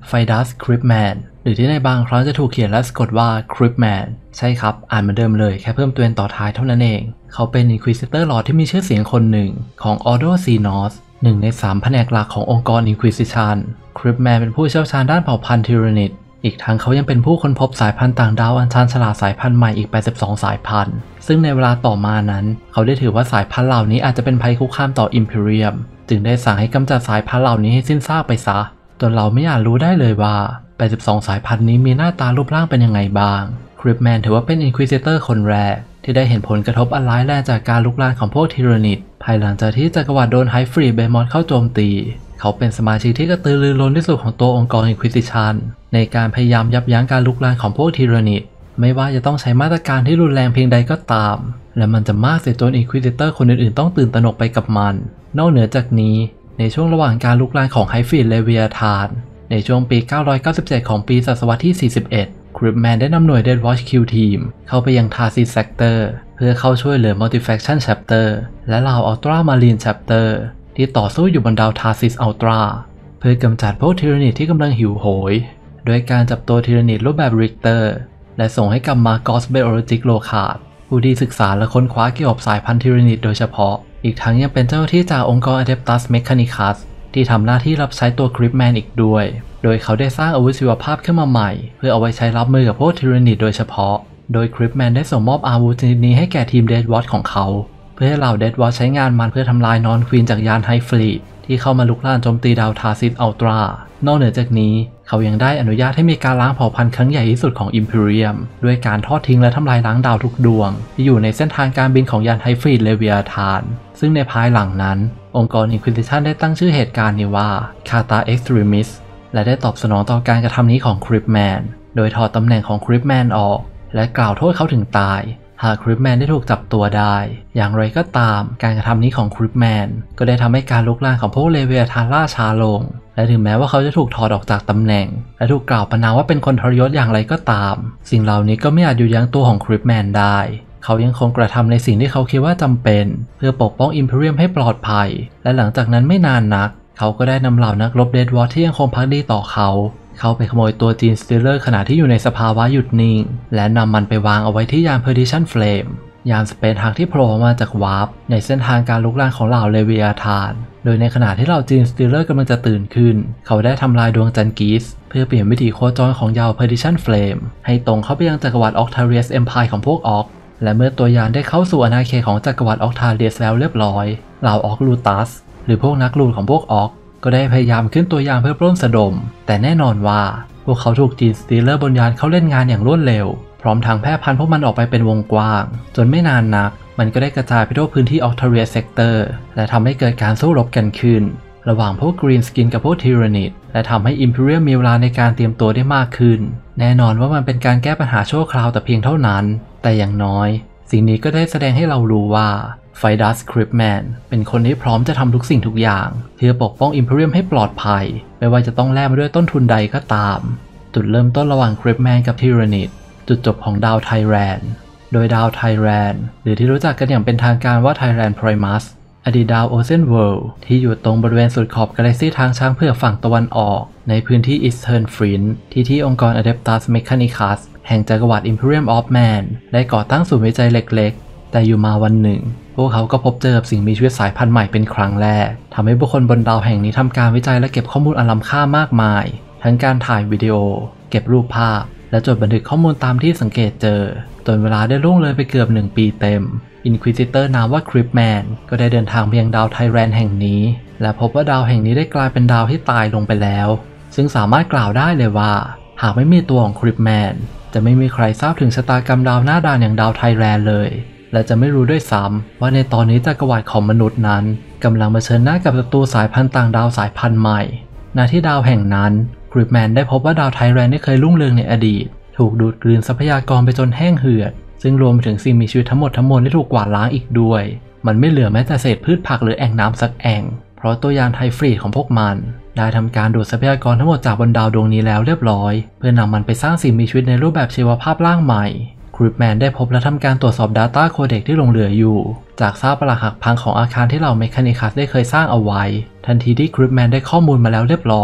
ไฟดัสคริปแมนหรือที่ในบางครั้งจะถูกเขียนและสะกดว่าคริปแมนใช่ครับอ่านเหมือนเดิมเลยแค่เพิ่มตัว n ต่อท้ายเท่านั้นเองเขาเป็น Inquisitor Lord ที่มีชื่อเสียงคนหนึ่งของ Ordo Xenos หนึ่งใน3แผนกหลักขององค์กร Inquisition คริปแมนเป็นผู้เชี่ยวชาญด้านเผ่าพันธุ์ทิรานิดอีกทั้งเขายังเป็นผู้ค้นพบสายพันธุ์ต่างดาวอันชาญฉลาดสายพันธุ์ใหม่อีก82สายพันธุ์ซึ่งในเวลาต่อมานั้นเขาได้ถือว่าสายพันธุ์เหล่านี้อาจจะเป็นภัยคุกคามต่อ Imperium จึงได้สั่งให้กำจัดสายพันธุ์เหล่านี้ให้สิ้นซากไปซะจนเราไม่อาจรู้ได้เลยว่า82สายพันธุ์นี้มีหน้าตารูปร่างเป็นยังไงบ้างคริปแมนถือว่าเป็น Inquisitor คนแรกที่ได้เห็นผลกระทบอันร้ายแรงจากการลุกลามของพวกทิรานิดภายหลังจากที่จักรวรรดิโดนไฮฟรีเบมอสเข้าโจมตีเขาเป็นสมาชิกที่กระตือรือร้นที่สุดของตัวองค์กร Inquisition ในการพยายามยับยั้งการลุกลามของพวกทิรานิดไม่ว่าจะต้องใช้มาตรการที่รุนแรงเพียงใดก็ตามและมันจะมากเสียจน Inquisitor คนอื่นๆต้องตื่นตระหนกไปกับมันนอกเหนือจากนี้ในช่วงระหว่างการลุกลามของไฮฟรีเลเวียธานในช่วงปี 997 ของปีศตวรรษที่ 41 คริปแมนได้นำหน่วย Death Watch Q Team เข้าไปยัง Tarsis Sector เพื่อเข้าช่วยเหลือ Multifaction Chapter และเหล่า Ultra Marine Chapter ที่ต่อสู้อยู่บนดาว Tarsis Ultra เพื่อกำจัดพวกทิรานิดที่กำลังหิวโหยโดยการจับตัวทิรานิดรูปแบบ Richter และส่งให้กับ Magos Biologic Locate ผู้ที่ศึกษาและค้นคว้าเกี่ยวกับสายพันธุ์ทิรานิดโดยเฉพาะอีกทั้งยังเป็นเจ้าหน้าที่จากองค์กร Adeptus Mechanicus ที่ทำหน้าที่รับใช้ตัวคริปแมนอีกด้วยโดยเขาได้สร้างอาวุธชีวภาพขึ้นมาใหม่เพื่อเอาไว้ใช้รับมือกับพวกทิรานิดโดยเฉพาะโดยคริปแมนได้ส่งมอบอาวุธชนิดนี้ให้แก่ทีม Death Watch ของเขาเพื่อให้เหล่า Death Watch ใช้งานมันเพื่อทำลายนอนควีนจากยานไฮฟลีทที่เข้ามาลุกลามโจมตีดาว Tarsis Ultra นอกเหนือจากนี้เขายังได้อนุญาตให้มีการล้างเผ่าพันธุ์ครั้งใหญ่ที่สุดของ Imperium ด้วยการทอดทิ้งและทำลายล้างดาวทุกดวงที่อยู่ในเส้นทางการบินของยานไฮฟลีทเลเวียธานซึ่งในภายหลังนั้นองค์กร Inquisition ได้ตั้งชื่อเหตุการณ์นี้ว่า Carta Extremis และได้ตอบสนองต่อการกระทำนี้ของคริปแมนโดยถอดตำแหน่งของคริปแมนออกและกล่าวโทษเขาถึงตายหากคริปแมนได้ถูกจับตัวได้อย่างไรก็ตามการกระทำนี้ของคริปแมนก็ได้ทำให้การลุกลามของพวกเลเวียธานล่าช้าลงและถึงแม้ว่าเขาจะถูกถอดออกจากตำแหน่งและถูกกล่าวประณามว่าเป็นคนทรยศอย่างไรก็ตามสิ่งเหล่านี้ก็ไม่อาจอยู่ยั้งตัวของคริปแมนได้เขายังคงกระทำในสิ่งที่เขาคิดว่าจำเป็นเพื่อปกป้อง Imperium ให้ปลอดภัยและหลังจากนั้นไม่นานนักเขาก็ได้นำเหล่านักรบ Death Watch ที่ยังคงภักดีต่อเขาเข้าไปขโมยตัวจีนสตีลเลอร์ขณะที่อยู่ในสภาวะหยุดนิ่งและนำมันไปวางเอาไว้ที่ยาน Perdition Flame ยานสเปซฮักที่โผล่มาจากวาร์ปในเส้นทางการลุกลามของเหล่าเลเวียธานโดยในขณะที่เหล่าจีนสตีลเลอร์กำลังจะตื่นขึ้นเขาได้ทำลายดวงจันทร์กีสเพื่อเปลี่ยนวิถีโคจรของยาน Perdition Flame ให้ตรงเข้าไปยังจักรวรรดิ Octarius Empire ของพวกออกและเมื่อตัวยานได้เข้าสู่อาณาเขตของจักรวรรดิ Octarius แล้วเรียบร้อยเหล่าออกลูตัสหรือพวกนักลูดของพวกออกก็ได้พยายามขึ้นตัวยานเพื่อปล้นสะดมแต่แน่นอนว่าพวกเขาถูกจีนสตีลเลอร์บนยานเข้าเล่นงานอย่างรวดเร็วพร้อมทางแพร่พันธุ์พวกมันออกไปเป็นวงกว้างจนไม่นานนักมันก็ได้กระจายไปทั่วพื้นที่ Octarius Sector และทำให้เกิดการสู้รบกันขึ้นระหว่างพวก Green Skin กับพวก Tyranid และทำให้ Imperium มีเวลาในการเตรียมตัวได้มากขึ้นแน่นอนว่ามันเป็นการแก้ปัญหาชั่วคราวแต่เพียงเท่านั้นแต่อย่างน้อยสิ่งนี้ก็ได้แสดงให้เรารู้ว่าไฟดัสคริปแมนเป็นคนที่พร้อมจะทำทุกสิ่งทุกอย่างเพื่อปกป้อง Imperium ให้ปลอดภัยไม่ว่าจะต้องแลกมาด้วยต้นทุนใดก็ตามจุดเริ่มต้นระหว่างคริปแมนกับทิรานิดจุดจบของดาวไทแรนโดยดาวไทแรนหรือที่รู้จักกันอย่างเป็นทางการว่าไทแรนไพรมัสอดีตดาวโอเซนเวิลด์ที่อยู่ตรงบริเวณสุดขอบกาแล็กซี่ทางช้างเผือกฝั่งตะวันออกในพื้นที่อีสเทิร์นฟรินช์ที่องค์กร Adeptus Mechanicus แห่งจักรวรรดิ Imperium of Man ได้ก่อตั้งศูนย์วิจัยเล็กๆแต่อยู่มาวันหนึ่งพวกเขาก็พบเจอกับสิ่งมีชีวิตสายพันธุ์ใหม่เป็นครั้งแรกทำให้บุคคลบนดาวแห่งนี้ทำการวิจัยและเก็บข้อมูลอันล้ำค่ามากมายทั้งการถ่ายวิดีโอเก็บรูปภาพและจดบันทึกข้อมูลตามที่สังเกตเจอจนเวลาได้ล่วงเลยไปเกือบ1 ปีเต็ม Inquisitor นามว่าคริปแมนก็ได้เดินทางไปยังดาวไทแรนแห่งนี้และพบว่าดาวแห่งนี้ได้กลายเป็นดาวที่ตายลงไปแล้วซึ่งสามารถกล่าวได้เลยว่าหากไม่มีตัวของคริปแมนจะไม่มีใครทราบถึงชะตากรรมดาวหน้าด่านอย่างดาวไทแรนเลยและจะไม่รู้ด้วยซ้ำว่าในตอนนี้จักรวรรดิของมนุษย์นั้นกำลังเผชิญหน้ากับศัตรูสายพันธุ์ต่างดาวสายพันธุ์ใหม่ณที่ดาวแห่งนั้นคริปแมนได้พบว่าดาวไทแรนที่เคยรุ่งเรืองในอดีตถูกดูดกลืนทรัพยากรไปจนแห้งเหือดซึ่งรวมไปถึงสิ่งมีชีวิตทั้งหมดทั้งมวลที่ถูกกวาดล้างอีกด้วยมันไม่เหลือแม้แต่เศษพืชผักหรือแอ่งน้ำสักแอ่งเพราะตัวยานไทฟรีดของพวกมันได้ทำการดูดทรัพยากรทั้งหมดจากบนดาวดวงนี้แล้วเรียบร้อยเพื่อนำมันไปสร้างสิ่งมีชีวิตในรูปแบบชีวภาพร่างใหม่คริปแมนได้พบและทำการตรวจสอบ Data Codex ที่หลงเหลืออยู่จากซากปรักหักพังของอาคารที่เหล่าเมคานิคัสได้เคยสร้างเอาไว้ทันทีที่คริปแมนได้ข้อมูลมาแล้วเรียบร้อย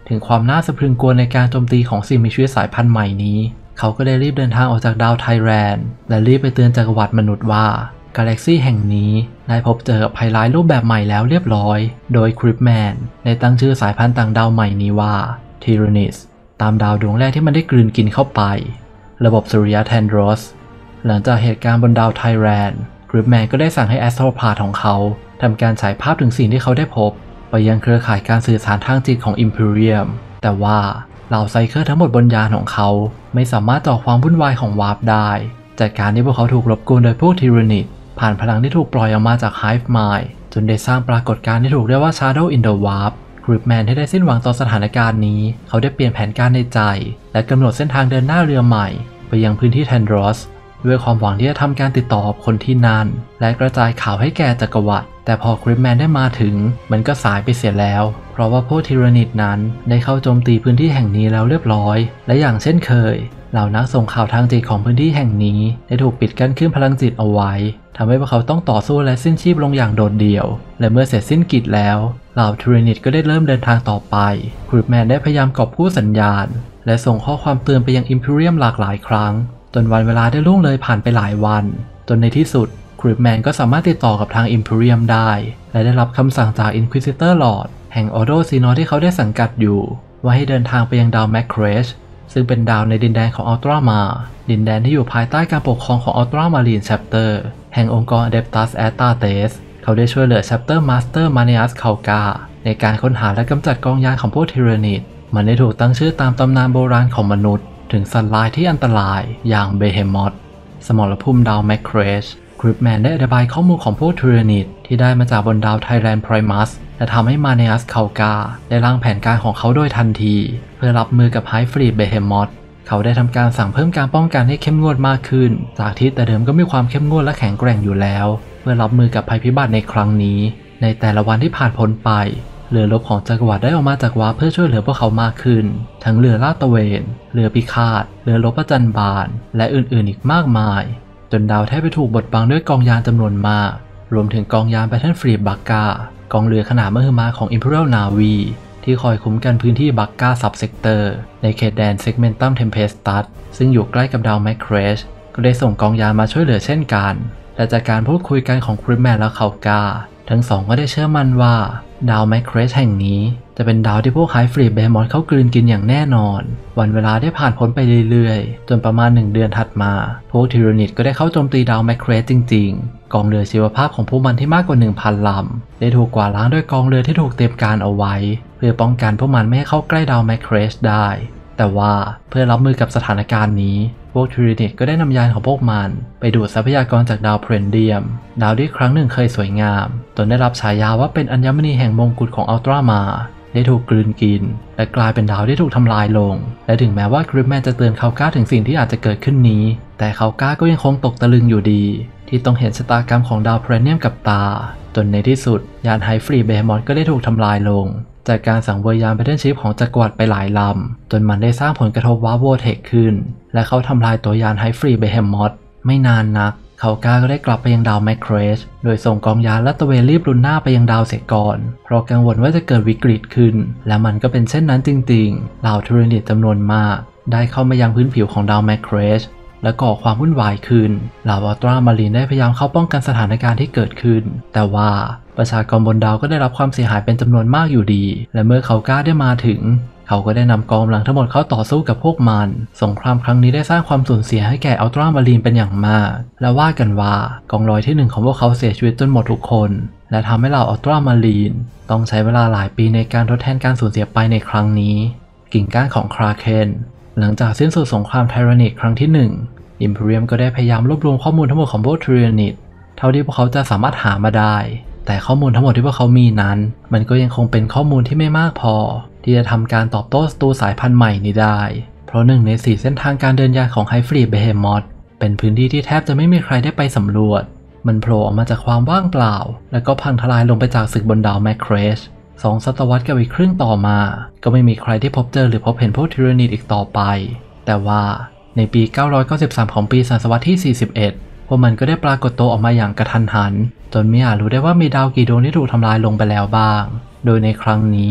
ถึงความน่าสะพรึงกลัวในการโจมตีของสิ่งมีชีวิตสายพันธุ์ใหม่นี้เขาก็ได้รีบเดินทางออกจากดาวไทแรนและรีบไปเตือนจักรวรรดิมนุษย์ว่ากาแล็กซี่แห่งนี้ได้พบเจอกับภัยร้ายรูปแบบใหม่แล้วเรียบร้อยโดยคริปแมนได้ตั้งชื่อสายพันธุ์ต่างดาวใหม่นี้ว่าทีเรนิสตามดาวดวงแรกที่มันได้กลืนกินเข้าไประบบสุริยะแทนโดรสหลังจากเหตุการณ์บนดาวไทแรนคริปแมนก็ได้สั่งให้แอสโทรพาธของเขาทำการฉายภาพถึงสิ่งที่เขาได้พบไปยังเครือข่ายการสื่อสารทางจิตของอิมพีเรียมแต่ว่าเหล่าไซเคิลทั้งหมดบนยานของเขาไม่สามารถต่อความวุ่นวายของวาร์ปได้จากการที่พวกเขาถูกรบกวนโดยพวกทีเรนิดผ่านพลังที่ถูกปล่อยออกมาจาก Hive Mind จนได้สร้างปรากฏการณ์ที่ถูกเรียกว่า Shadow in the Warp คริปแมนที่ได้สิ้นหวังต่อสถานการณ์นี้เขาได้เปลี่ยนแผนการในใจและกำหนดเส้นทางเดินหน้าเรือใหม่ไปยังพื้นที่แทนโดรสด้วยความหวังที่จะทำการติดต่อกับคนที่นั่นและกระจายข่าวให้แก่จักรวรรดิแต่พอคริปแมนได้มาถึงมันก็สายไปเสียแล้วเพราะว่าพวกทีเรนิดนั้นได้เข้าโจมตีพื้นที่แห่งนี้แล้วเรียบร้อยและอย่างเช่นเคยเหล่านักส่งข่าวทางจิตของพื้นที่แห่งนี้ได้ถูกปิดกั้นขึ้นพลังจิตเอาไว้ทำให้พวกเขาต้องต่อสู้และสิ้นชีพลงอย่างโดดเดี่ยวและเมื่อเสร็จสิ้นกิจแล้วเหล่าทีเรนิดก็ได้เริ่มเดินทางต่อไปคริปแมนได้พยายามกอบกู้สัญญาณและส่งข้อความเตือนไปยังอิมพีเรียมหลากหลายครั้งจนวันเวลาได้ล่วงเลยผ่านไปหลายวันจนในที่สุดคริปแมนก็สามารถติดต่อกับทางอิมพีเรียมได้และได้รับคำสั่งจากอินควิซิเตอร์ลอร์ดแห่งออโดซีนอที่เขาได้สังกัดอยู่ว่าให้เดินทางไปยังดาวแมคเครชซึ่งเป็นดาวในดินแดนของอัลตร้ามาดินแดนที่อยู่ภายใต้การปกครองของอัลตร้ามารีนแชปเตอร์แห่งองค์กรอเดปตัสแอตตาเตสเขาได้ช่วยเหลือแชปเตอร์มาสเตอร์มาเนียสคาลกาในการค้นหาและกำจัดกองยานของพวกทีเรนิดมันได้ถูกตั้งชื่อตามตำนานโบราณของมนุษย์ถึงสัตว์ร้ายที่อันตรายอย่างเบเฮมอธสมรภูมิดาวแมคเครชคริปแมนได้อธิบายข้อมูลของพวกทีเรนิดที่ได้มาจากบนดาวไทแรนไพรมัสและทำให้มาเนียสคาลกาได้ร่างแผนการของเขาโดยทันทีเพื่อรับมือกับไฮฟรีดเบเฮมอธเขาได้ทำการสั่งเพิ่มการป้องกันให้เข้มงวดมากขึ้นจากที่แต่เดิมก็มีความเข้มงวดและแข็งแกร่งอยู่แล้วเพื่อรับมือกับภัยพิบัติในครั้งนี้ในแต่ละวันที่ผ่านพ้นไปเรือรบของจักรวรรดิได้ออกมาจากวาร์ปเพื่อช่วยเหลือพวกเขามากขึ้นทั้งเรือลาดตระเวนเรือพิฆาตเรือรบประจันบานและอื่นๆอีกมากมายจนดาวแทบไปถูกบดบังด้วยกองยานจำนวนมากรวมถึงกองยานแบทเทิลฟลีดบักกากองเรือขนาดมหึมาของ Imperial Navy ที่คอยคุ้มกันพื้นที่บักกาซับเซกเตอร์ในเขตแดนเซกเมนตัมเทมเพสตัสซึ่งอยู่ใกล้กับดาวแมคเครชก็ได้ส่งกองยานมาช่วยเหลือเช่นกันและจากการพูดคุยกันของคริปแมนและคาลกาทั้งสองก็ได้เชื่อมั่นว่าดาวแมคเครชแห่งนี้จะเป็นดาวที่พวกไฮฟรีดเบเฮมอธเขากลืนกินอย่างแน่นอนวันเวลาได้ผ่านพ้นไปเรื่อยๆจนประมาณ1 เดือนถัดมาพวกทีเรนิดก็ได้เข้าโจมตีดาวแมคเครชจริงๆกองเรือชีวภาพของพวกมันที่มากกว่า 1,000 ลำได้ถูกกวาดล้างด้วยกองเรือที่ถูกเตรียมการเอาไว้เพื่อป้องกันพวกมันไม่ให้เข้าใกล้ดาวแมคเครชได้แต่ว่าเพื่อรับมือกับสถานการณ์นี้พวกทีเรนิดก็ได้นำยานของพวกมันไปดูดทรัพยากรจากดาวเพรนเดียมดาวที่ครั้งหนึ่งเคยสวยงามจนได้รับฉายาว่าเป็นอัญมณีแห่งมงกุฎของอัลตร้ามาได้ถูกกลืนกินและกลายเป็นดาวที่ถูกทำลายลงและถึงแม้ว่าคริปแมนจะเตือนคาลกาถึงสิ่งที่อาจจะเกิดขึ้นนี้แต่คาลกาก็ยังคงตกตะลึงอยู่ดีที่ต้องเห็นชะตากรรมของดาวเพรเนียมกับตาจนในที่สุดยานไฮฟรีเบเฮมอธก็ได้ถูกทำลายลงจากการสังเวยยานแบทเทิลชิพของจักรวรรดิไปหลายลำจนมันได้สร้างผลกระทบวาร์ปโวเทคขึ้นและเขาทำลายตัวยานไฮฟรีเบเฮมอธไม่นานนักคาลกาก็ได้กลับไปยังดาวแมคเครชโดยส่งกองยานและตระเวนรีบรุนหน้าไปยังดาวเสียก่อนเพราะกังวลว่าจะเกิดวิกฤตขึ้นและมันก็เป็นเช่นนั้นจริงๆเหล่าทีเรนิดจำนวนมากได้เข้ามายังพื้นผิวของดาวแมคเครชและก่อความวุ่นวายขึ้นเหล่าอัลตร้ามารีนได้พยายามเข้าป้องกันสถานการณ์ที่เกิดขึ้นแต่ว่าประชากรบนดาวก็ได้รับความเสียหายเป็นจำนวนมากอยู่ดีและเมื่อคาลกาได้มาถึงเขาก็ได้นำกองกำลังทั้งหมดเข้าต่อสู้กับพวกมันสงครามครั้งนี้ได้สร้างความสูญเสียให้แก่อัลตร้ามารีนเป็นอย่างมากและว่ากันว่ากองร้อยที่1ของพวกเขาเสียชีวิตจนหมดทุกคนและทำให้เหล่าอัลตร้ามารีนต้องใช้เวลาหลายปีในการทดแทนการสูญเสียไปในครั้งนี้กิ่งก้านของคราเคนหลังจากสิ้นสุดสงครามไทแรนิดครั้งที่1อิมพีเรียมก็ได้พยายามรวบรวมข้อมูลทั้งหมดของพวกทีเรนิดเท่าที่พวกเขาจะสามารถหามาได้แต่ข้อมูลทั้งหมดที่พวกเขามีนั้นมันก็ยังคงเป็นข้อมูลที่ไม่มากพอที่จะทำการตอบโต้ศัตรูสายพันธุ์ใหม่นี้ได้เพราะ1 ใน 4เส้นทางการเดินยานของไฮฟรีดเบเฮมอธเป็นพื้นที่ที่แทบจะไม่มีใครได้ไปสำรวจมันโผล่ออกมาจากความว่างเปล่าแล้วก็พังทลายลงไปจากศึกบนดาวแมคเครช2 ศตวรรษกับอีกครึ่งต่อมาก็ไม่มีใครที่พบเจอหรือพบเห็นพวกทีเรนิดอีกต่อไปแต่ว่าในปี993ของปีศตวรรษที่41พวกมันก็ได้ปรากฏตัวออกมาอย่างกระทันหันจนไม่อาจรู้ได้ว่ามีดาวกี่ดวงที่ถูกทำลายลงไปแล้วบ้างโดยในครั้งนี้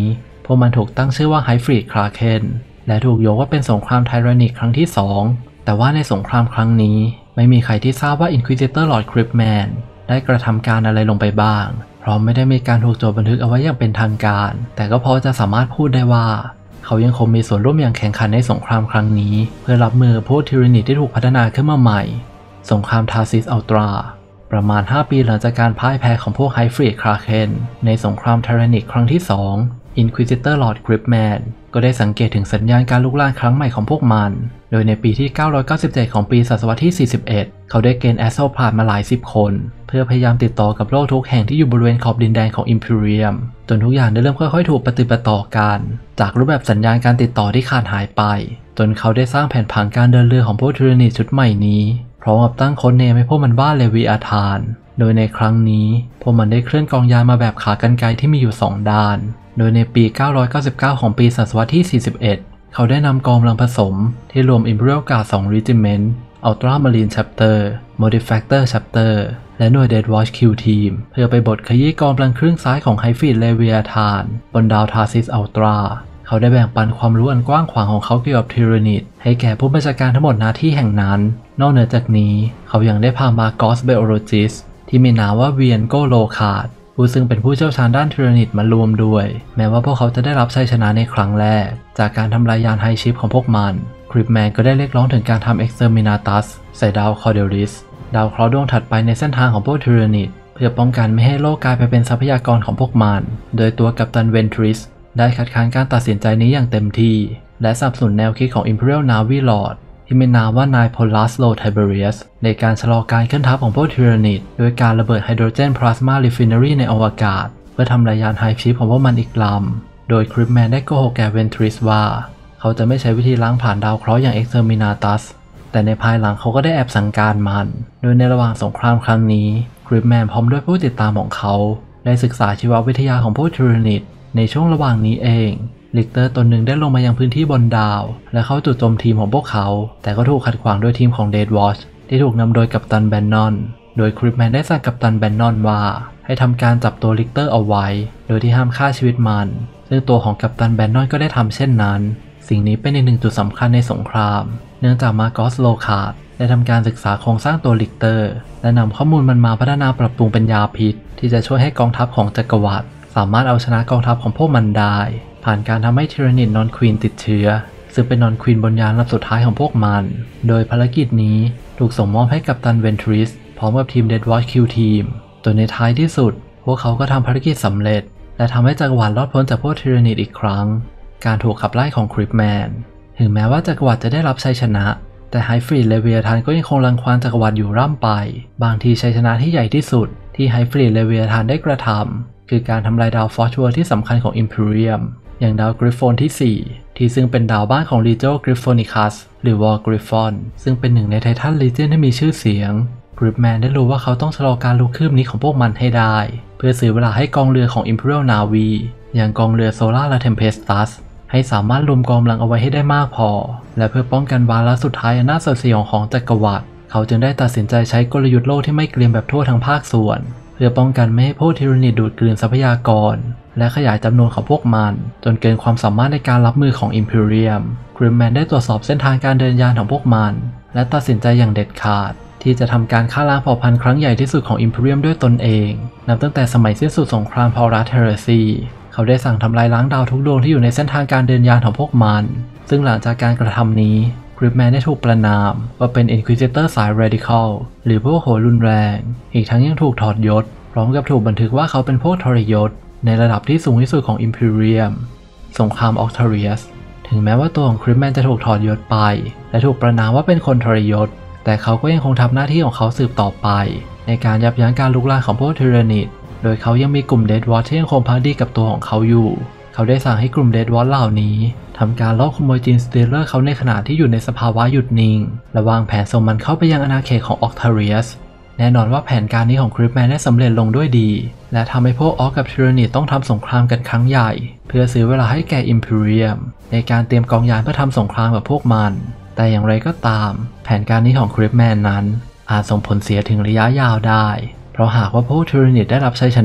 พวกมันถูกตั้งชื่อว่าไฮฟรีดคราเคนและถูกโยงว่าเป็นสงครามไทแรนิกครั้งที่2แต่ว่าในสงครามครั้งนี้ไม่มีใครที่ทราบว่า Inquisitor Lord Kryptman ได้กระทำการอะไรลงไปบ้างเพราะไม่ได้มีการถูกจดบันทึกเอาไว้อย่างเป็นทางการแต่ก็พอจะสามารถพูดได้ว่าเขายังคงมีส่วนร่วมอย่างแข็งขันในสงครามครั้งนี้เพื่อรับมือพวกทิรนิตที่ถูกพัฒนาขึ้นมาใหม่สงครามทาซิสอัลตราประมาณ5ปีหลังจากการพ่ายแพ้ของพวกไฮฟรีดคราเคนในสงครามไทแรนิกครั้งที่2 Inquisitor Lord Kryptman ก็ได้สังเกตถึงสัญญาณการลุกลามครั้งใหม่ของพวกมันโดยในปีที่997ของปีศตวรรษที่41เขาได้เกณฑ์แอสโซพาร์ดมาหลาย10คนเพื่อพยายามติดต่อกับโลกทุกแห่งที่อยู่บริเวณขอบดินแดนของ Imperium จนทุกอย่างได้เริ่มค่อยๆถูกปฏิบัติต่อกันจากรูปแบบสัญญาณการติดต่อที่ขาดหายไปจนเขาได้สร้างแผนผังการเดินเรือของพวกทิรนิตชุดใหม่นี้พร้อมกับตั้งโค้ดเนมให้พวกมันว่าเลวิอาธานโดยในครั้งนี้พวกมันได้เคลื่อนกองยานมาแบบขากรรไกรที่มีอยู่2ด้านโดยในปี999ของปีศตวรรษที่41เขาได้นำกองกำลังผสมที่รวม Imperial Guard 2 Regiment Ultramarine Chapter Modifactor Chapter และหน่วย Death Watch Q Team เพื่อไปบดขยี้กองกำลังครึ่งซ้ายของไฮฟรีดเลเวียธานบนดาวทาซิสอัลตราเขาได้แบ่งปันความรู้อันกว้างขวางของเขาเกี่ยวกับทิรนิตให้แก่ผู้บัญชาการทั้งหมดหน้าที่แห่งนั้นนอกเหนือจากนี้เขายังได้พามาร์กอสเบโอโรจิสที่มีนามว่าเวียนโกโลคาร์ดผู้ซึ่งเป็นผู้เชี่ยวชาญด้านทิรนิตมารวมด้วยแม้ว่าพวกเขาจะได้รับชัยชนะในครั้งแรกจากการทำลายยานไฮชิปของพวกมันคริปแมนก็ได้เรียกร้องถึงการทำเอ็กเซอร์มินาตัสใส่ดาวคอเดลิสดาวเคราะห์ดวงถัดไปในเส้นทางของพวกทิรนิตเพื่อป้องกันไม่ให้โลกกลายไปเป็นทรัพยากรของพวกมันโดยตัวกัปตันเวนทริสได้คัดค้านการตัดสินใจนี้อย่างเต็มที่และสนับสนุนแนวคิดของ Imperial Navy Lord ที่มีนามว่านายโพลัสโลไทเบเรียสในการชะลอการเคลื่อนทัพของพวกทิรนิตโดยการระเบิดไฮโดรเจนพลาสมารีฟินเนอรี่ในอวกาศเพื่อทำลายยานไฮชิปของพวกมันอีกลำโดยคริปแมนได้โกหกแก่เวนทริสว่าเขาจะไม่ใช้วิธีล้างผ่านดาวเคราะห์อย่างเอ็กเซอร์มินาตัสแต่ในภายหลังเขาก็ได้แอบสั่งการมันโดยในระหว่างสงครามครั้งนี้คริปแมนพร้อมด้วยผู้ติดตามของเขาได้ศึกษาชีววิทยาของพวกทิรนิตในช่วงระหว่างนี้เองลิกเตอร์ตนหนึ่งได้ลงมายังพื้นที่บนดาวและเข้าจู่โจมทีมของพวกเขาแต่ก็ถูกขัดขวางโดยทีมของเดดวอชที่ถูกนำโดยกัปตันแบนนอนโดยคริปแมนได้สั่งกัปตันแบนนอนว่าให้ทำการจับตัวลิกเตอร์เอาไว้โดยที่ห้ามฆ่าชีวิตมันซึ่งตัวของกัปตันแบนนอนก็ได้ทำเช่นนั้นสิ่งนี้เป็นอีกหนึ่งจุดสำคัญในสงครามเนื่องจากมาร์กอสโลคาร์ดได้ทำการศึกษาโครงสร้างตัวลิกเตอร์และนำข้อมูลมันมาพัฒนาปรับปรุงเป็นยาพิษที่จะช่วยให้กองทัพของจักรวรรดิสามารถเอาชนะกองทัพของพวกมันได้ผ่านการทำให้ทิรนิตนอนควีนติดเชื้อซึ่งเป็นนอนควีนบนยานลำสุดท้ายของพวกมันโดยภารกิจนี้ถูกส่งมอบให้กัปตันเวนทริสพร้อมกับทีม Death Watch Q Team จนในท้ายที่สุดพวกเขาก็ทำภารกิจสำเร็จและทำให้จักรวรรดิรอดพ้นจากพวกทิรนิตอีกครั้งการถูกขับไล่ของคริปแมนถึงแม้ว่าจักรวรรดิจะได้รับชัยชนะแต่ไฮฟรีดเลเวียธานก็ยังคงรังควานจักรวรรดิอยู่ร่ำไปบางทีชัยชนะที่ใหญ่ที่สุดที่ไฮฟรีดเลเวียธานได้กระทำคือการทำลายดาวฟอสชัวที่สำคัญของ Imperium อย่างดาวกริฟฟอนที่4ที่ซึ่งเป็นดาวบ้านของ Legio Gryphonicus หรือ War Griffon ซึ่งเป็นหนึ่งในไททัน Legion ที่มีชื่อเสียงคริปแมนได้รู้ว่าเขาต้องชะลอการลุกคืบนี้ของพวกมันให้ได้เพื่อซื้อเวลาให้กองเรือของ Imperial Navy อย่างกองเรือ Solar และ Tempestus ให้สามารถรวมกองกำลังเอาไว้ให้ได้มากพอและเพื่อป้องกันวาระสุดท้ายอันน่าสยดสยองของจักรวรรดิเขาจึงได้ตัดสินใจใช้กลยุทธ์โลกที่ไม่เกรียมแบบทั่วทั้งภาคส่วนเพื่อป้องกันไม่ให้พวกทิรนิตดูดกลืนทรัพยากรและขยายจำนวนของพวกมันจนเกินความสามารถในการรับมือของ Imperium คริปแมนได้ตรวจสอบเส้นทางการเดินยานของพวกมันและตัดสินใจอย่างเด็ดขาดที่จะทำการฆ่าล้างเผ่าพันธุ์ครั้งใหญ่ที่สุดของ Imperium ด้วยตนเองนับตั้งแต่สมัยสิ้นสุดสงครามพาวรัสเฮเรซีเขาได้สั่งทำลายล้างดาวทุกดวงที่อยู่ในเส้นทางการเดินยานของพวกมันซึ่งหลังจากการกระทำนี้คริปแมนได้ถูกประณามว่าเป็น Inquisitor สาย Radical หรือพวกโหดรุนแรงอีกทั้งยังถูกถอดยศพร้อมกับถูกบันทึกว่าเขาเป็นพวกทรยศในระดับที่สูงที่สุดของ Imperium สงครามออกทาเรียสถึงแม้ว่าตัวของคริปแมนจะถูกถอดยศไปและถูกประณามว่าเป็นคนทรยศแต่เขาก็ยังคงทำหน้าที่ของเขาสืบต่อไปในการยับยั้งการลุกลามของพวกทิรนิตโดยเขายังมีกลุ่ม Death Watch ที่ยังคงพักดีกับตัวของเขาอยู่เขาได้สั่งให้กลุ่ม Death Watch เหล่านี้ทำการลอบขโมยจีนสตีลเลอร์เขาในขณะที่อยู่ในสภาวะหยุดนิ่งและวางแผนส่งมันเข้าไปยังอาณาเขตของออกทาเรียสแน่นอนว่าแผนการนี้ของคริปแมนได้สำเร็จลงด้วยดีและทำให้พวกออกกับทิรนิตต้องทำสงครามกันครั้งใหญ่เพื่อซื้อเวลาให้แก่ Imperium ในการเตรียมกองยานเพื่อทำสงครามกับพวกมันแต่อย่างไรก็ตามแผนการนี้ของคริปแมนนั้นอาจส่งผลเสียถึงระยะยาวได้เพราะหากว่าพวกทิรนิตได้รับชัยชนะ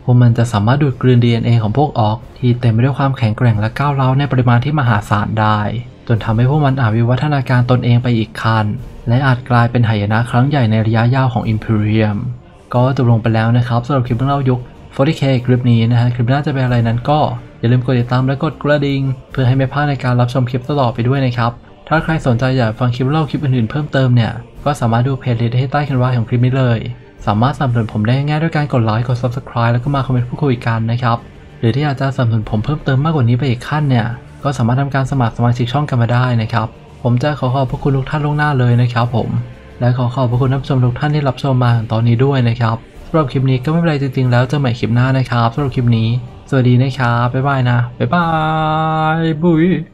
พวกมันจะสามารถดูดกลืน DNA ของพวกออกที่เต็มไปด้วยความแข็งแกร่งและก้าวร้าวในปริมาณที่มหาศาลได้จนทำให้พวกมันอาจวิวัฒนาการตนเองไปอีกขั้นและอาจกลายเป็นหายนะครั้งใหญ่ในระยะยาวของ Imperium ก็จบลงไปแล้วนะครับสำหรับคลิปเรื่องเล่ายุค 40K คลิปนี้นะฮะคลิปหน้าจะเป็นอะไรนั้นก็อย่าลืมกดติดตามและกดกระดิ่งเพื่อให้ไม่พลาดในการรับชมคลิปตลอดไปด้วยนะครับถ้าใครสนใจอยากฟังคลิปเล่าคลิปอื่นๆเพิ่มเติมเนี่ยก็สามารถดูเพลย์ลิสต์ให้ใต้คันว่าของคลิปนี้เลยสามารถสนับสนุนผมได้ง่ายๆด้วยการกดไลค์กด Subscribe แล้วก็มาคอมเมนต์พูดคุยกันนะครับหรือที่อยากจะสนับสนุนผมเพิ่มเติมมากกว่านี้ไปอีกขั้นเนี่ยก็สามารถทำการสมัครสมาชิกช่องกันมาได้นะครับผมจะขอบพระคุณทุกท่านล่วงหน้าเลยนะครับผมและขอบพระคุณท่านผู้ชมทุกท่านที่รับชมมาถึงตอนนี้ด้วยนะครับสำหรับคลิปนี้ก็ไม่เป็นไรจริงๆแล้วเจอใหม่คลิปหน้านะครับสำหรับคลิปนี้สวัสดีนะครับบ๊ายบายนะบ๊ายบายบุย